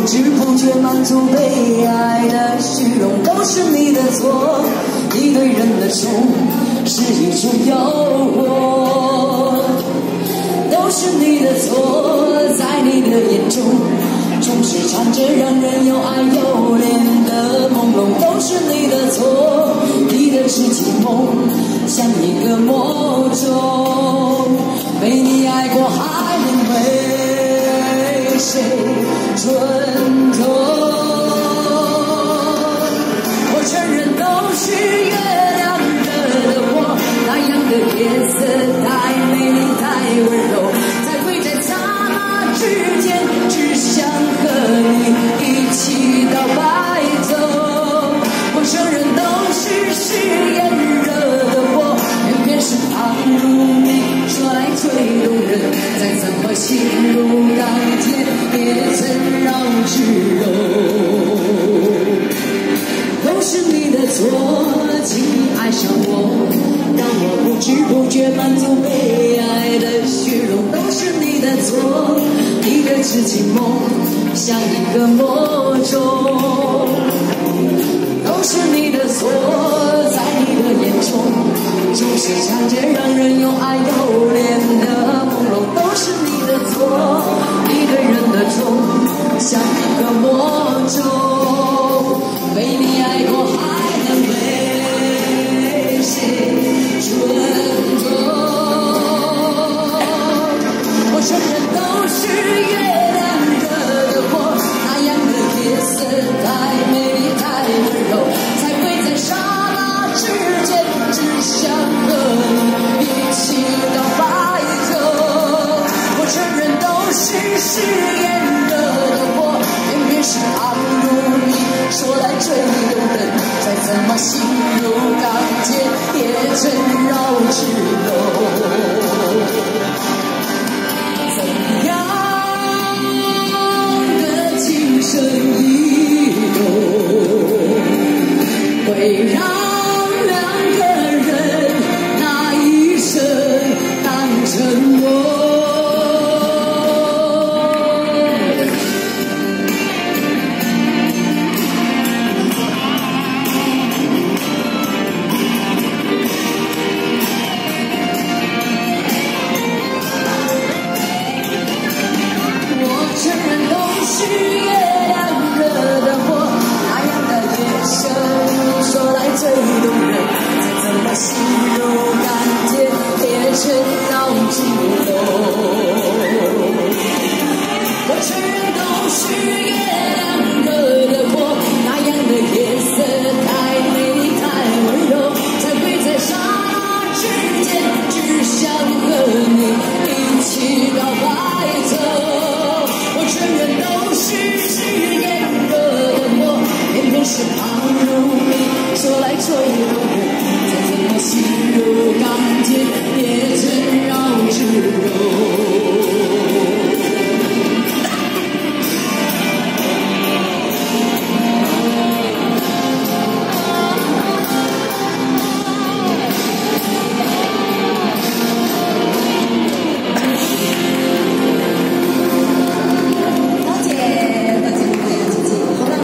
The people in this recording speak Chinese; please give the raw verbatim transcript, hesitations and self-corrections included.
知不觉满足被爱的虚荣，都是你的错。你对人的宠是一种诱惑，都是你的错。在你的眼中，总是藏着让人又爱又怜的朦胧，都是你的错。你的痴情梦像一个魔咒，被你爱过还能为谁尊重？我承认都是月亮惹的祸，那样的颜色太美丽太温柔，才会在刹那之间只想和你一起到白头。我承认都是誓言惹的祸，偏偏是旁如你说来最动人，再怎么心如钢铁也曾绕指柔。都是你的错，请你爱上我，让我不知不觉满足被爱的虚荣，都是你的错。你的痴情梦像一个魔咒，都是你的错。在你的眼中总是藏着让人又爱又怜的朦胧，都是你的错。你对人的宠像一个魔咒，被你爱过还能为谁尊重？我承认都是月亮惹的祸，那样的夜色太美丽太温柔，才会在刹那之间只想和你一起到白头。我承认都是誓言惹的祸，偏偏是旁如你说来最动人，再怎么心如钢铁也曾绕指柔。怎样的精神移动会让两个人那一生当承诺？是月亮惹的祸，那样的眼神说来最动人，再怎么心如钢铁也曾绕指柔。我承认都是月亮惹的祸，那样的颜色太美丽太温柔，才会在刹那之间只想和你一起到白头。我承认都是誓言惹的祸，偏偏是旁如你说来最